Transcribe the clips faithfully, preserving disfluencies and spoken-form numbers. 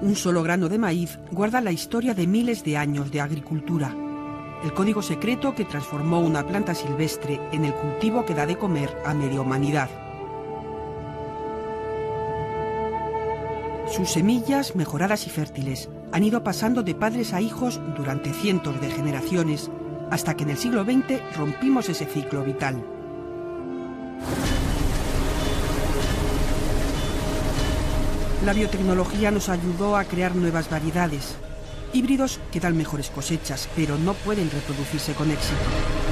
Un solo grano de maíz guarda la historia de miles de años de agricultura. El código secreto que transformó una planta silvestre en el cultivo que da de comer a media humanidad. Sus semillas, mejoradas y fértiles, han ido pasando de padres a hijos durante cientos de generaciones, hasta que en el siglo veinte rompimos ese ciclo vital. La biotecnología nos ayudó a crear nuevas variedades, híbridos que dan mejores cosechas, pero no pueden reproducirse con éxito.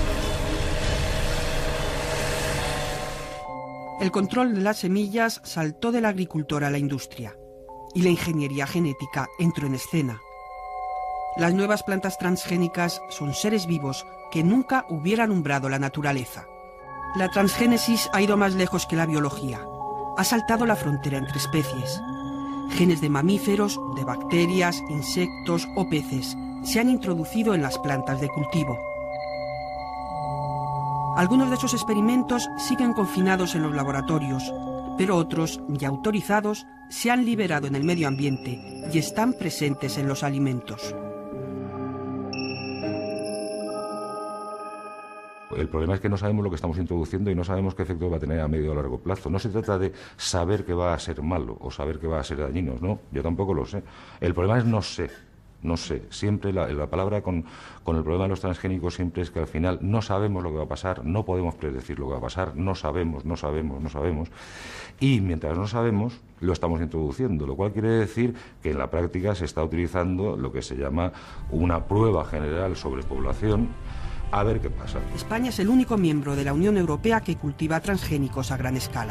El control de las semillas saltó del agricultor a la industria, y la ingeniería genética entró en escena. Las nuevas plantas transgénicas son seres vivos que nunca hubieran umbrado la naturaleza. La transgénesis ha ido más lejos que la biología. Ha saltado la frontera entre especies. Genes de mamíferos, de bacterias, insectos o peces se han introducido en las plantas de cultivo. Algunos de esos experimentos siguen confinados en los laboratorios, pero otros, ya autorizados, se han liberado en el medio ambiente y están presentes en los alimentos. El problema es que no sabemos lo que estamos introduciendo y no sabemos qué efectos va a tener a medio o largo plazo. No se trata de saber que va a ser malo o saber que va a ser dañino, no, yo tampoco lo sé. El problema es no sé, no sé. Siempre la, la palabra con, con el problema de los transgénicos siempre es que al final no sabemos lo que va a pasar, no podemos predecir lo que va a pasar, no sabemos, no sabemos, no sabemos. Y mientras no sabemos, lo estamos introduciendo, lo cual quiere decir que en la práctica se está utilizando lo que se llama una prueba general sobre población. A ver qué pasa. España es el único miembro de la Unión Europea que cultiva transgénicos a gran escala.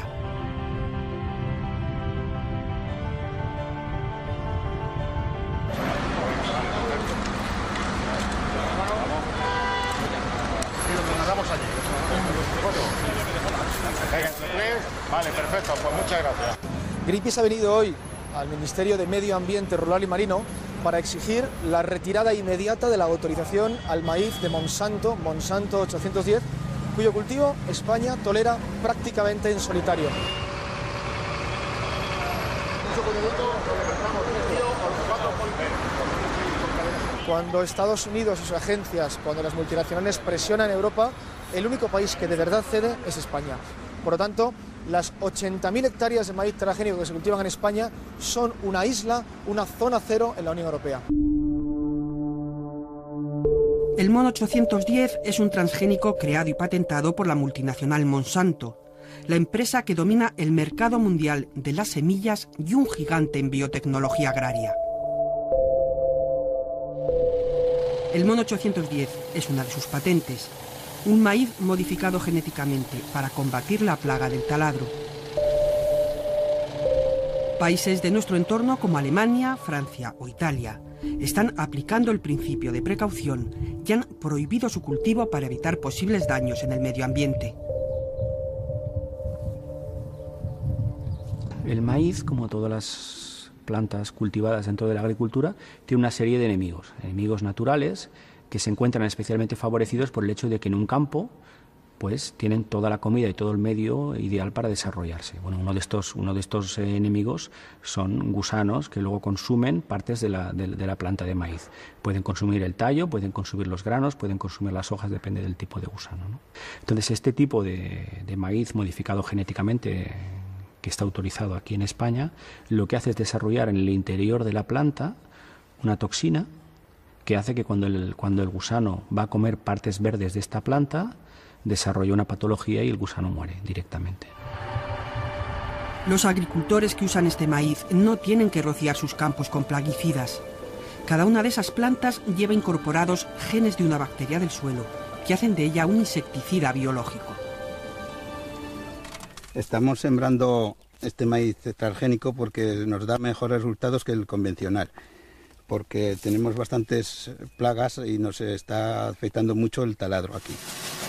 Vale, perfecto, pues muchas gracias. Greenpeace ha venido hoy al Ministerio de Medio Ambiente Rural y Marino para exigir la retirada inmediata de la autorización al maíz de Monsanto, Monsanto ochocientos diez, cuyo cultivo España tolera prácticamente en solitario. Cuando Estados Unidos y sus agencias, cuando las multinacionales presionan a Europa, el único país que de verdad cede es España. Por lo tanto, las ochenta mil hectáreas de maíz transgénico que se cultivan en España son una isla, una zona cero en la Unión Europea. El MON ochocientos diez es un transgénico creado y patentado por la multinacional Monsanto, la empresa que domina el mercado mundial de las semillas y un gigante en biotecnología agraria. El MON ochocientos diez es una de sus patentes, un maíz modificado genéticamente para combatir la plaga del taladro. Países de nuestro entorno como Alemania, Francia o Italia están aplicando el principio de precaución y han prohibido su cultivo para evitar posibles daños en el medio ambiente. El maíz, como todas las plantas cultivadas dentro de la agricultura, tiene una serie de enemigos, enemigos naturales, que se encuentran especialmente favorecidos por el hecho de que en un campo pues tienen toda la comida y todo el medio ideal para desarrollarse. Bueno, uno de estos, uno de estos eh, enemigos son gusanos que luego consumen partes de la, de, de la planta de maíz. Pueden consumir el tallo, pueden consumir los granos, pueden consumir las hojas, depende del tipo de gusano, ¿no? Entonces, este tipo de, de maíz modificado genéticamente, que está autorizado aquí en España, lo que hace es desarrollar en el interior de la planta una toxina que hace que cuando el, cuando el gusano va a comer partes verdes de esta planta, desarrolla una patología y el gusano muere directamente. Los agricultores que usan este maíz no tienen que rociar sus campos con plaguicidas. Cada una de esas plantas lleva incorporados genes de una bacteria del suelo que hacen de ella un insecticida biológico. Estamos sembrando este maíz transgénico porque nos da mejores resultados que el convencional, porque tenemos bastantes plagas y nos está afectando mucho el taladro aquí.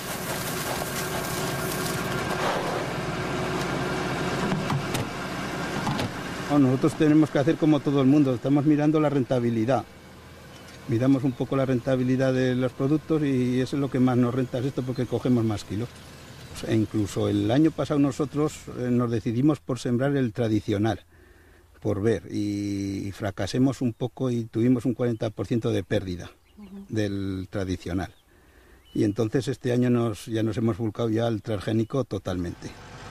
No, nosotros tenemos que hacer como todo el mundo, estamos mirando la rentabilidad. Miramos un poco la rentabilidad de los productos y eso es lo que más nos renta, es esto porque cogemos más kilos. E incluso el año pasado nosotros nos decidimos por sembrar el tradicional, por ver y, y fracasemos un poco y tuvimos un cuarenta por ciento de pérdida uh-huh. del tradicional. Y entonces este año nos, ya nos hemos volcado ya al transgénico totalmente.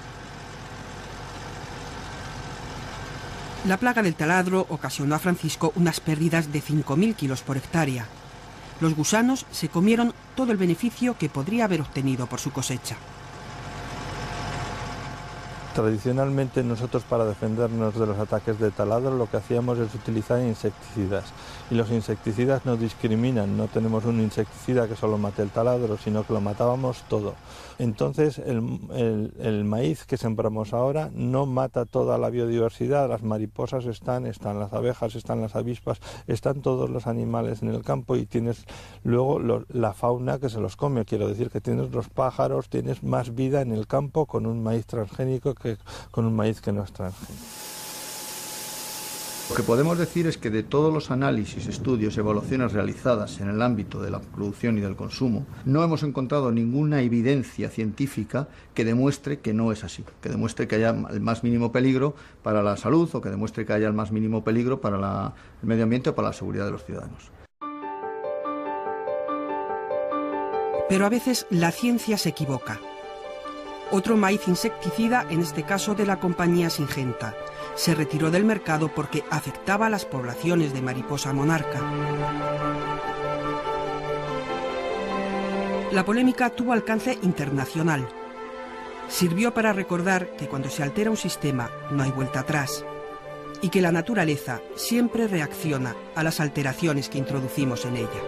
La plaga del taladro ocasionó a Francisco unas pérdidas de cinco mil kilos por hectárea. Los gusanos se comieron todo el beneficio que podría haber obtenido por su cosecha. Tradicionalmente nosotros, para defendernos de los ataques de taladro, lo que hacíamos es utilizar insecticidas, y los insecticidas no discriminan, no tenemos un insecticida que solo mate el taladro, sino que lo matábamos todo. Entonces el, el, el maíz que sembramos ahora no mata toda la biodiversidad, las mariposas están, están las abejas, están las avispas, están todos los animales en el campo, y tienes luego lo, la fauna que se los come, quiero decir que tienes los pájaros, tienes más vida en el campo con un maíz transgénico que con un maíz que no es transgénico. Lo que podemos decir es que de todos los análisis, estudios y evaluaciones realizadas en el ámbito de la producción y del consumo, no hemos encontrado ninguna evidencia científica que demuestre que no es así, que demuestre que haya el más mínimo peligro para la salud o que demuestre que haya el más mínimo peligro para la, el medio ambiente o para la seguridad de los ciudadanos. Pero a veces la ciencia se equivoca. Otro maíz insecticida, en este caso de la compañía Syngenta, se retiró del mercado porque afectaba a las poblaciones de mariposa monarca. La polémica tuvo alcance internacional. Sirvió para recordar que cuando se altera un sistema no hay vuelta atrás y que la naturaleza siempre reacciona a las alteraciones que introducimos en ella.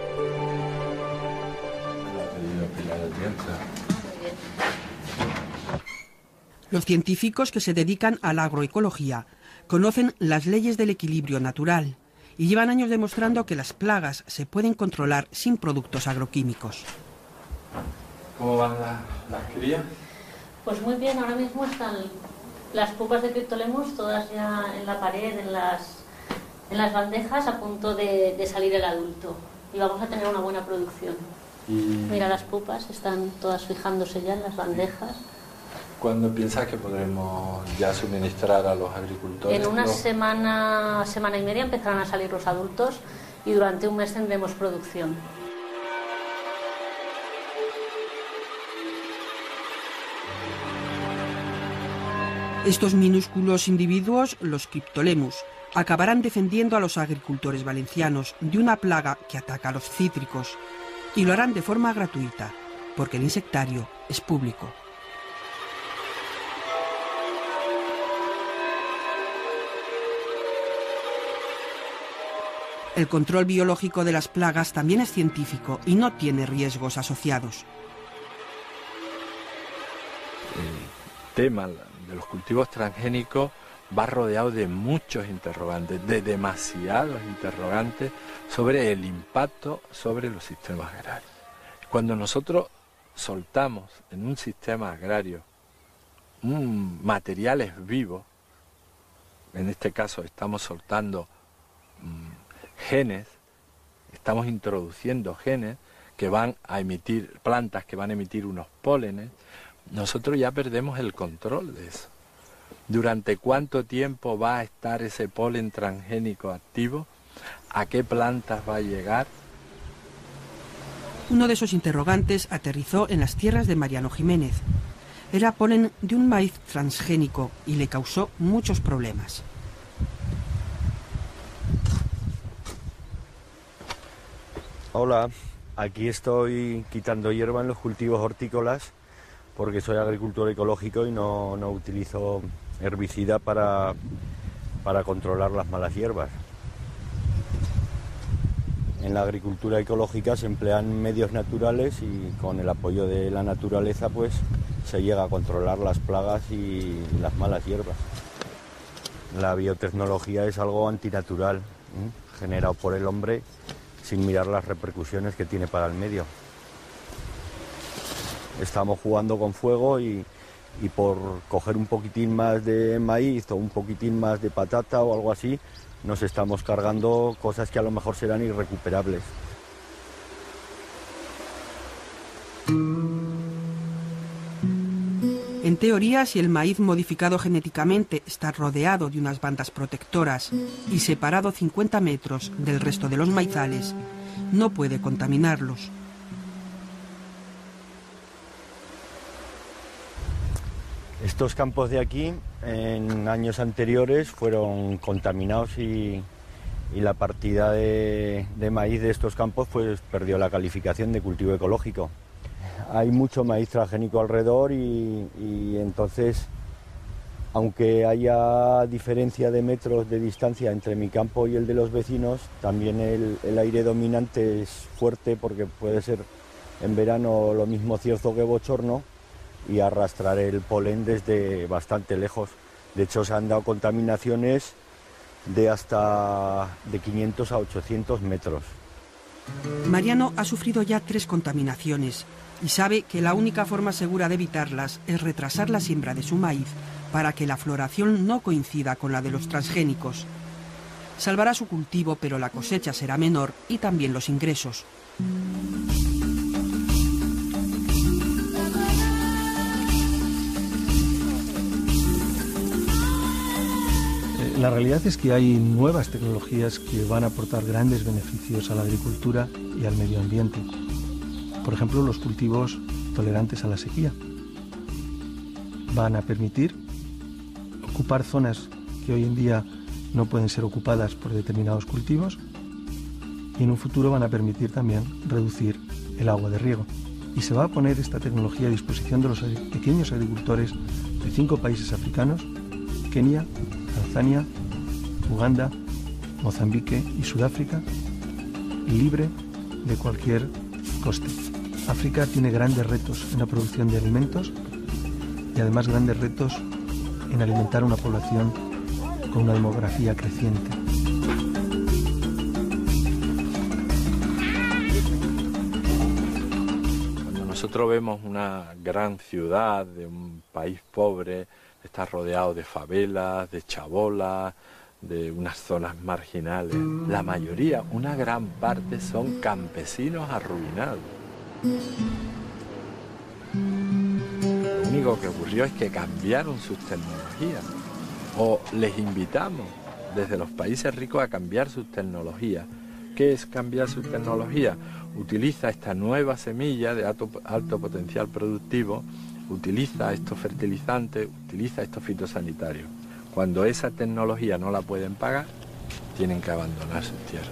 Los científicos que se dedican a la agroecología conocen las leyes del equilibrio natural y llevan años demostrando que las plagas se pueden controlar sin productos agroquímicos. ¿Cómo van las, las crías? Pues muy bien, ahora mismo están las pupas de Cryptolemus todas ya en la pared, en las, en las bandejas, a punto de, de salir el adulto. Y vamos a tener una buena producción. Y... Mira, las pupas están todas fijándose ya en las bandejas. ¿Cuándo piensas que podremos ya suministrar a los agricultores? En una ¿no? semana, semana y media empezarán a salir los adultos y durante un mes tendremos producción. Estos minúsculos individuos, los Cryptolemus, acabarán defendiendo a los agricultores valencianos de una plaga que ataca a los cítricos, y lo harán de forma gratuita, porque el insectario es público. El control biológico de las plagas también es científico y no tiene riesgos asociados. El tema de los cultivos transgénicos va rodeado de muchos interrogantes, de demasiados interrogantes sobre el impacto sobre los sistemas agrarios. Cuando nosotros soltamos en un sistema agrario un materiales vivos, en este caso estamos soltando mmm, genes, estamos introduciendo genes que van a emitir, plantas que van a emitir unos pólenes, nosotros ya perdemos el control de eso. ¿Durante cuánto tiempo va a estar ese polen transgénico activo? ¿A qué plantas va a llegar? Uno de esos interrogantes aterrizó en las tierras de Mariano Jiménez. Era polen de un maíz transgénico y le causó muchos problemas. Hola, aquí estoy quitando hierba en los cultivos hortícolas porque soy agricultor ecológico y no, no utilizo herbicida para, para controlar las malas hierbas. En la agricultura ecológica se emplean medios naturales y con el apoyo de la naturaleza pues se llega a controlar las plagas y las malas hierbas. La biotecnología es algo antinatural, ¿eh? generado por el hombre sin mirar las repercusiones que tiene para el medio. Estamos jugando con fuego y, y por coger un poquitín más de maíz o un poquitín más de patata o algo así, nos estamos cargando cosas que a lo mejor serán irrecuperables. En teoría, si el maíz modificado genéticamente está rodeado de unas bandas protectoras y separado cincuenta metros del resto de los maizales, no puede contaminarlos. Estos campos de aquí, en años anteriores, fueron contaminados y, y la partida de, de maíz de estos campos pues perdió la calificación de cultivo ecológico. Hay mucho maíz transgénico alrededor y, y entonces, aunque haya diferencia de metros de distancia entre mi campo y el de los vecinos, también el, el aire dominante es fuerte porque puede ser en verano lo mismo cierzo que bochorno y arrastrar el polen desde bastante lejos. De hecho, se han dado contaminaciones de hasta de quinientos a ochocientos metros. Mariano ha sufrido ya tres contaminaciones y sabe que la única forma segura de evitarlas es retrasar la siembra de su maíz para que la floración no coincida con la de los transgénicos. Salvará su cultivo, pero la cosecha será menor y también los ingresos. La realidad es que hay nuevas tecnologías que van a aportar grandes beneficios a la agricultura y al medio ambiente. Por ejemplo, los cultivos tolerantes a la sequía. Van a permitir ocupar zonas que hoy en día no pueden ser ocupadas por determinados cultivos y en un futuro van a permitir también reducir el agua de riego. Y se va a poner esta tecnología a disposición de los pequeños agricultores de cinco países africanos: Kenia, Tanzania, Uganda, Mozambique y Sudáfrica, libre de cualquier coste. África tiene grandes retos en la producción de alimentos y además grandes retos en alimentar una población con una demografía creciente. Cuando nosotros vemos una gran ciudad de un país pobre, está rodeado de favelas, de chabolas, de unas zonas marginales. La mayoría, una gran parte, son campesinos arruinados. Lo único que ocurrió es que cambiaron sus tecnologías, o les invitamos desde los países ricos a cambiar sus tecnologías. ¿Qué es cambiar sus tecnologías? Utiliza esta nueva semilla de alto, alto potencial productivo, utiliza estos fertilizantes, utiliza estos fitosanitarios. Cuando esa tecnología no la pueden pagar, tienen que abandonar sus tierras.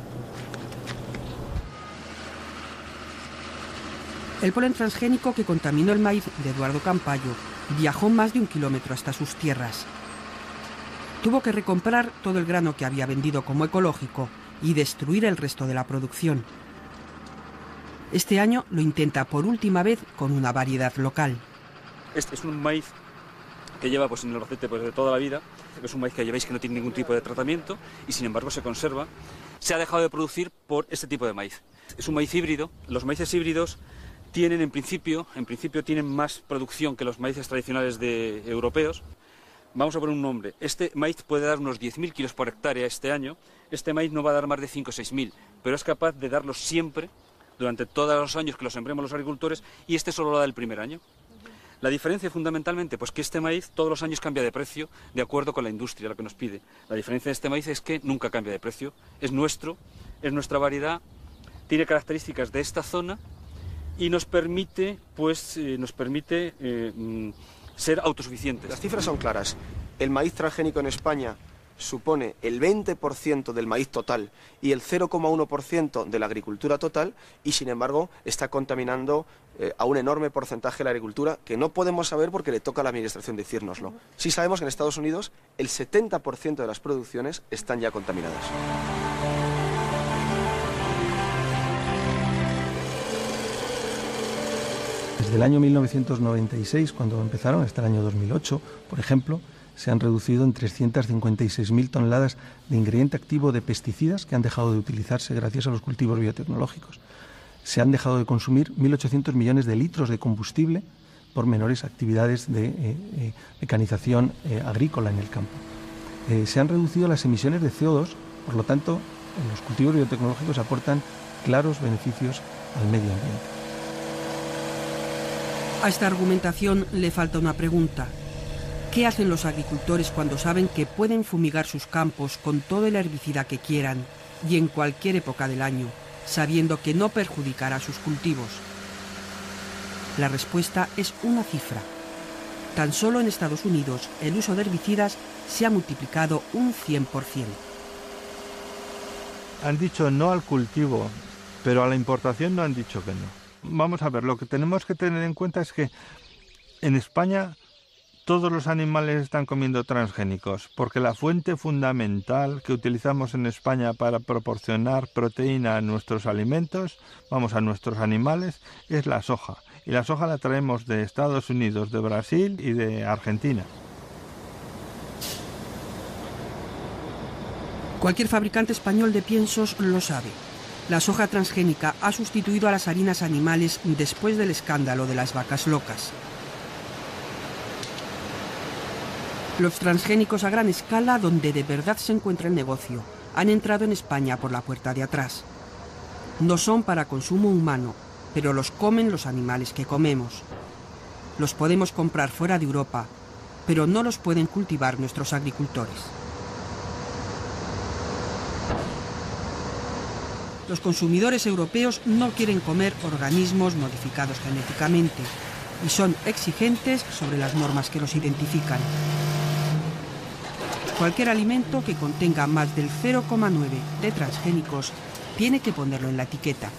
El polen transgénico que contaminó el maíz de Eduardo Campayo viajó más de un kilómetro hasta sus tierras. Tuvo que recomprar todo el grano que había vendido como ecológico y destruir el resto de la producción. Este año lo intenta por última vez con una variedad local. Este es un maíz que lleva pues, en el racete pues, de toda la vida. Es un maíz que ya veis que no tiene ningún tipo de tratamiento y sin embargo se conserva. Se ha dejado de producir por este tipo de maíz. Es un maíz híbrido. Los maíces híbridos tienen en principio, en principio tienen más producción que los maíces tradicionales de, europeos. Vamos a poner un nombre. Este maíz puede dar unos diez mil kilos por hectárea este año. Este maíz no va a dar más de cinco o seis mil, pero es capaz de darlos siempre, durante todos los años que lo sembremos los agricultores, y este solo lo da el primer año. La diferencia fundamentalmente, pues que este maíz todos los años cambia de precio de acuerdo con la industria, lo que nos pide. La diferencia de este maíz es que nunca cambia de precio. Es nuestro, es nuestra variedad, tiene características de esta zona y nos permite, pues, eh, nos permite eh, ser autosuficientes. Las cifras son claras. El maíz transgénico en España supone el veinte por ciento del maíz total y el cero coma uno por ciento de la agricultura total y, sin embargo, está contaminando eh, a un enorme porcentaje de la agricultura que no podemos saber porque le toca a la Administración decírnoslo. Sí sabemos que en Estados Unidos el setenta por ciento de las producciones están ya contaminadas. Desde el año mil novecientos noventa y seis, cuando empezaron, hasta el año dos mil ocho, por ejemplo, se han reducido en trescientas cincuenta y seis mil toneladas de ingrediente activo de pesticidas que han dejado de utilizarse gracias a los cultivos biotecnológicos. Se han dejado de consumir mil ochocientos millones de litros de combustible por menores actividades de eh, eh, mecanización eh, agrícola en el campo. Eh, se han reducido las emisiones de C O dos, por lo tanto, los cultivos biotecnológicos aportan claros beneficios al medio ambiente. A esta argumentación le falta una pregunta. ¿Qué hacen los agricultores cuando saben que pueden fumigar sus campos con todo el herbicida que quieran y en cualquier época del año, sabiendo que no perjudicará sus cultivos? La respuesta es una cifra. Tan solo en Estados Unidos el uso de herbicidas se ha multiplicado un cien por ciento. Han dicho no al cultivo, pero a la importación no han dicho que no. Vamos a ver, lo que tenemos que tener en cuenta es que en España todos los animales están comiendo transgénicos, porque la fuente fundamental que utilizamos en España para proporcionar proteína a nuestros alimentos, vamos, a nuestros animales, es la soja. Y la soja la traemos de Estados Unidos, de Brasil y de Argentina. Cualquier fabricante español de piensos lo sabe. La soja transgénica ha sustituido a las harinas animales después del escándalo de las vacas locas. Los transgénicos a gran escala, donde de verdad se encuentra el negocio, han entrado en España por la puerta de atrás. No son para consumo humano, pero los comen los animales que comemos. Los podemos comprar fuera de Europa, pero no los pueden cultivar nuestros agricultores. Los consumidores europeos no quieren comer organismos modificados genéticamente y son exigentes sobre las normas que los identifican. Cualquier alimento que contenga más del cero coma nueve de transgénicos tiene que ponerlo en la etiqueta.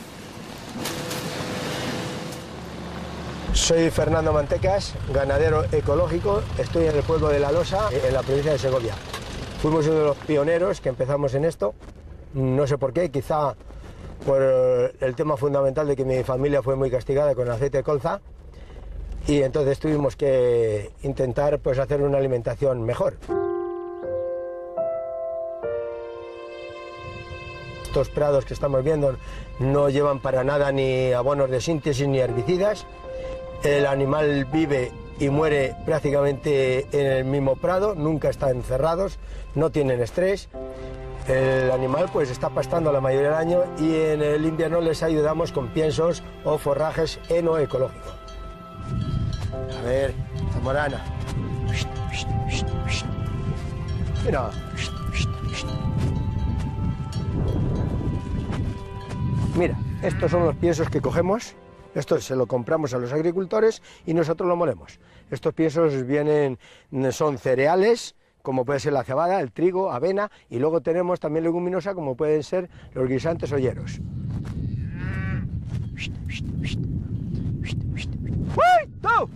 Soy Fernando Mantecas, ganadero ecológico, estoy en el pueblo de La Losa, en la provincia de Segovia. Fuimos uno de los pioneros que empezamos en esto, no sé por qué, quizá por el tema fundamental de que mi familia fue muy castigada con aceite de colza, y entonces tuvimos que intentar pues hacer una alimentación mejor. Estos prados que estamos viendo no llevan para nada ni abonos de síntesis ni herbicidas. El animal vive y muere prácticamente en el mismo prado, nunca están encerrados, no tienen estrés. El animal pues está pastando la mayoría del año y en el invierno les ayudamos con piensos o forrajes enoecológicos. A ver, Zamorana. Mira. Mira, estos son los piensos que cogemos, esto se lo compramos a los agricultores y nosotros lo molemos. Estos piensos vienen, son cereales, como puede ser la cebada, el trigo, avena, y luego tenemos también leguminosa, como pueden ser los guisantes o hieros. ¡Uy, tú!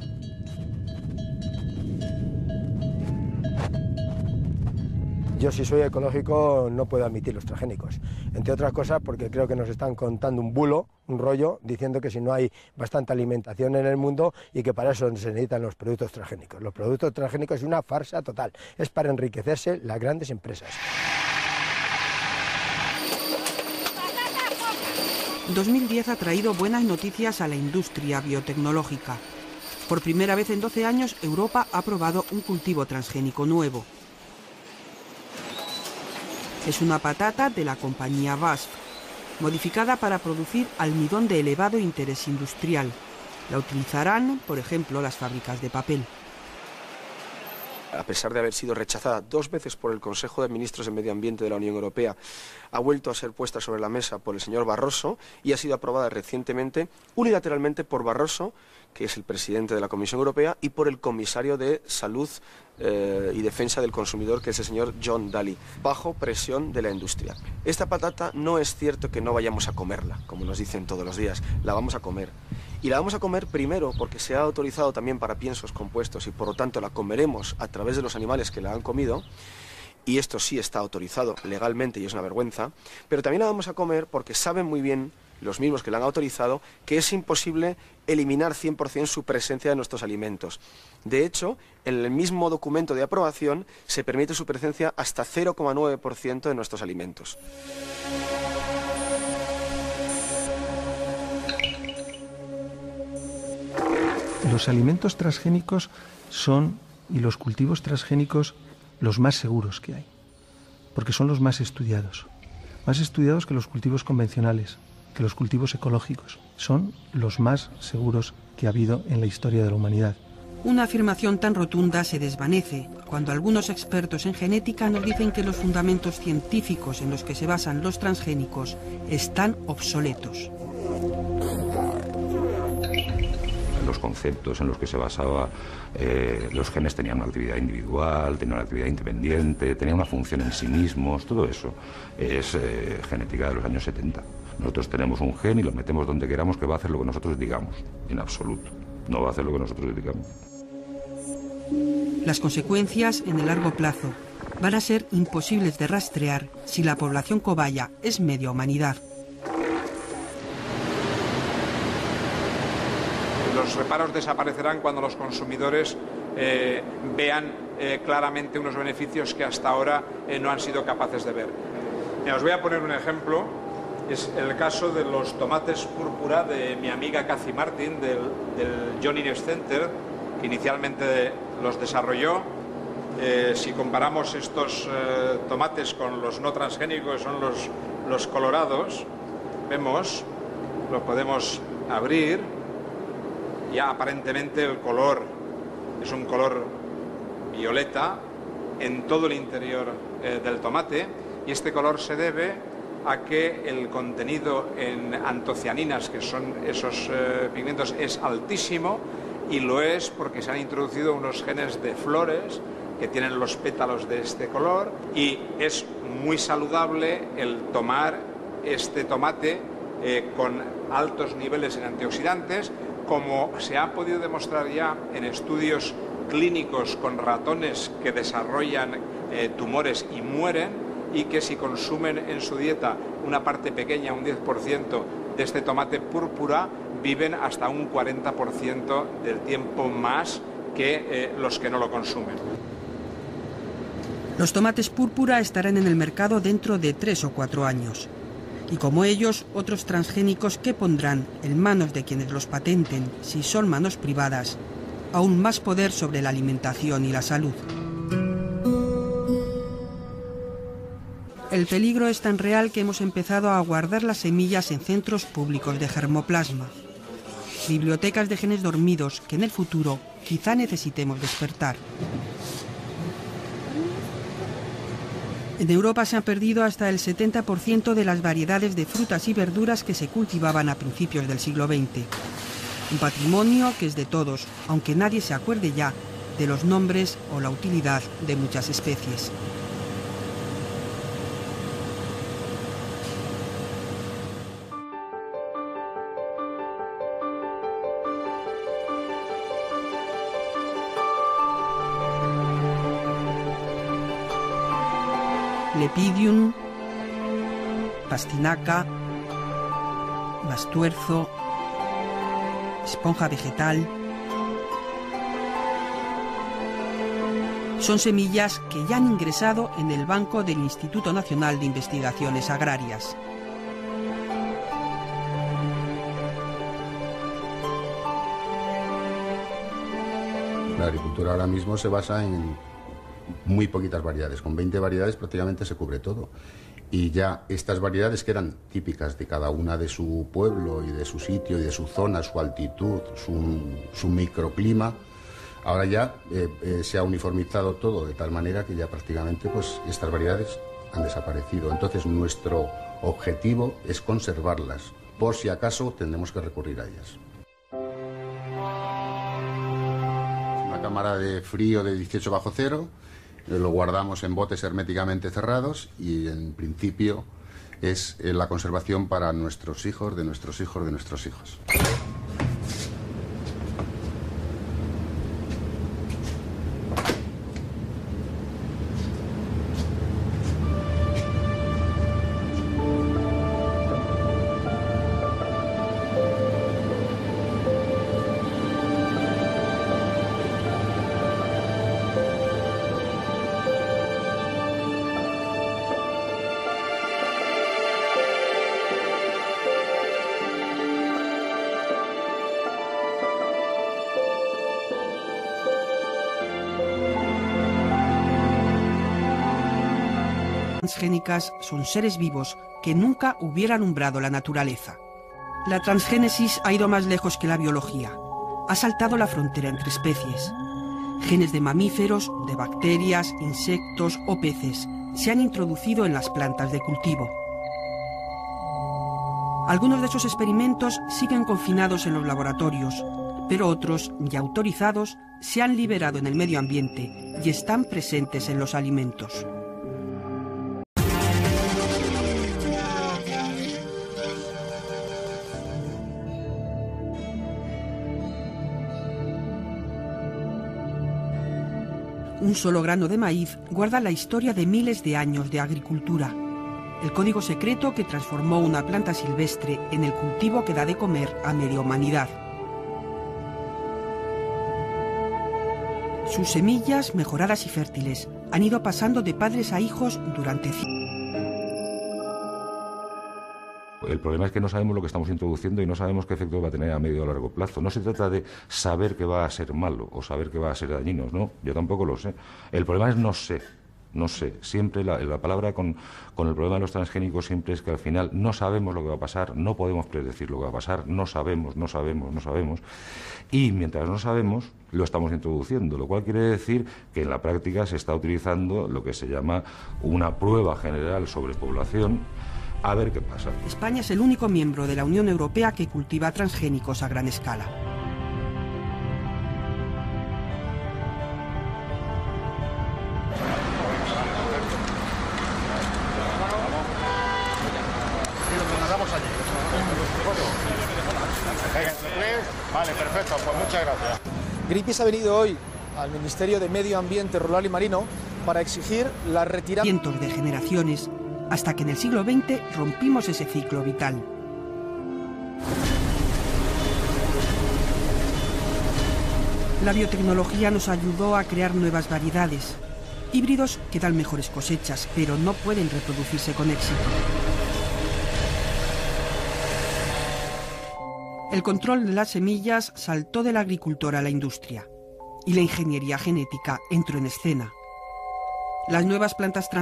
Yo, si soy ecológico, no puedo admitir los transgénicos. Entre otras cosas porque creo que nos están contando un bulo, un rollo, diciendo que si no hay bastante alimentación en el mundo y que para eso se necesitan los productos transgénicos. Los productos transgénicos es una farsa total, es para enriquecerse las grandes empresas. dos mil diez ha traído buenas noticias a la industria biotecnológica. Por primera vez en doce años, Europa ha aprobado un cultivo transgénico nuevo. Es una patata de la compañía B A S F, modificada para producir almidón de elevado interés industrial. La utilizarán, por ejemplo, las fábricas de papel. A pesar de haber sido rechazada dos veces por el Consejo de Ministros de Medio Ambiente de la Unión Europea, ha vuelto a ser puesta sobre la mesa por el señor Barroso y ha sido aprobada recientemente unilateralmente por Barroso, que es el presidente de la Comisión Europea, y por el comisario de Salud eh, y Defensa del Consumidor, que es el señor John Dalli, bajo presión de la industria. Esta patata no es cierto que no vayamos a comerla, como nos dicen todos los días, la vamos a comer. Y la vamos a comer primero porque se ha autorizado también para piensos compuestos y por lo tanto la comeremos a través de los animales que la han comido, y esto sí está autorizado legalmente y es una vergüenza, pero también la vamos a comer porque saben muy bien los mismos que la han autorizado que es imposible eliminar cien por cien su presencia en nuestros alimentos. De hecho, en el mismo documento de aprobación se permite su presencia hasta cero coma nueve por ciento de nuestros alimentos. Los alimentos transgénicos son, y los cultivos transgénicos, los más seguros que hay, porque son los más estudiados, más estudiados que los cultivos convencionales. que los cultivos ecológicos son los más seguros que ha habido en la historia de la humanidad. Una afirmación tan rotunda se desvanece cuando algunos expertos en genética nos dicen que los fundamentos científicos en los que se basan los transgénicos están obsoletos. Los conceptos en los que se basaba, eh, los genes tenían una actividad individual, tenían una actividad independiente, tenían una función en sí mismos, todo eso es eh, genética de los años setenta. Nosotros tenemos un gen y lo metemos donde queramos, que va a hacer lo que nosotros digamos, en absoluto. No va a hacer lo que nosotros digamos. Las consecuencias en el largo plazo van a ser imposibles de rastrear si la población cobaya es media humanidad. Los reparos desaparecerán cuando los consumidores eh, vean eh, claramente unos beneficios que hasta ahora eh, no han sido capaces de ver. Mira, os voy a poner un ejemplo. Es el caso de los tomates púrpura de mi amiga Cathy Martin del, del John Innes Center, que inicialmente los desarrolló. Eh, si comparamos estos eh, tomates con los no transgénicos, que son los, los colorados, vemos, lo podemos abrir. Ya aparentemente el color es un color violeta en todo el interior eh, del tomate, y este color se debe a que el contenido en antocianinas, que son esos eh, pigmentos, es altísimo, y lo es porque se han introducido unos genes de flores que tienen los pétalos de este color, y es muy saludable el tomar este tomate eh, con altos niveles en antioxidantes, como se ha podido demostrar ya en estudios clínicos con ratones que desarrollan eh, tumores y mueren, y que si consumen en su dieta una parte pequeña, un diez por ciento de este tomate púrpura, viven hasta un cuarenta por ciento del tiempo más que eh, los que no lo consumen. Los tomates púrpura estarán en el mercado dentro de tres o cuatro años. Y como ellos, otros transgénicos que pondrán en manos de quienes los patenten, si son manos privadas, aún más poder sobre la alimentación y la salud. El peligro es tan real que hemos empezado a guardar las semillas en centros públicos de germoplasma, bibliotecas de genes dormidos que en el futuro quizá necesitemos despertar. En Europa se han perdido hasta el setenta por ciento de las variedades de frutas y verduras que se cultivaban a principios del siglo veinte. Un patrimonio que es de todos, aunque nadie se acuerde ya de los nombres o la utilidad de muchas especies. Lepidium, pastinaca, bastuerzo, esponja vegetal. Son semillas que ya han ingresado en el banco del Instituto Nacional de Investigaciones Agrarias. La agricultura ahora mismo se basa en muy poquitas variedades. Con veinte variedades prácticamente se cubre todo. Y ya estas variedades, que eran típicas de cada una de su pueblo y de su sitio y de su zona, su altitud, su, su microclima, ahora ya eh, eh, se ha uniformizado todo de tal manera que ya prácticamente pues, estas variedades han desaparecido. Entonces nuestro objetivo es conservarlas. Por si acaso tendremos que recurrir a ellas. Una cámara de frío de dieciocho bajo cero. Lo guardamos en botes herméticamente cerrados y en principio es la conservación para nuestros hijos, de nuestros hijos, de nuestros hijos. Transgénicas son seres vivos que nunca hubieran umbrado la naturaleza. La transgénesis ha ido más lejos que la biología. Ha saltado la frontera entre especies. Genes de mamíferos, de bacterias, insectos o peces se han introducido en las plantas de cultivo. Algunos de esos experimentos siguen confinados en los laboratorios, pero otros, ya autorizados, se han liberado en el medio ambiente y están presentes en los alimentos. Un solo grano de maíz guarda la historia de miles de años de agricultura, el código secreto que transformó una planta silvestre en el cultivo que da de comer a media humanidad. Sus semillas, mejoradas y fértiles, han ido pasando de padres a hijos durante siglos. El problema es que no sabemos lo que estamos introduciendo y no sabemos qué efecto va a tener a medio o largo plazo. No se trata de saber que va a ser malo o saber que va a ser dañino, no, yo tampoco lo sé. El problema es no sé, no sé. Siempre la, la palabra con, con el problema de los transgénicos siempre es que al final no sabemos lo que va a pasar, no podemos predecir lo que va a pasar, no sabemos, no sabemos, no sabemos. Y mientras no sabemos, lo estamos introduciendo, lo cual quiere decir que en la práctica se está utilizando lo que se llama una prueba general sobre población. A ver qué pasa. España es el único miembro de la Unión Europea que cultiva transgénicos a gran escala. Vale, perfecto, pues muchas gracias. Greenpeace ha venido hoy al Ministerio de Medio Ambiente Rural y Marino para exigir la retirada... Cientos de generaciones, hasta que en el siglo veinte rompimos ese ciclo vital. La biotecnología nos ayudó a crear nuevas variedades, híbridos que dan mejores cosechas, pero no pueden reproducirse con éxito. El control de las semillas saltó de la agricultura a la industria, y la ingeniería genética entró en escena. Las nuevas plantas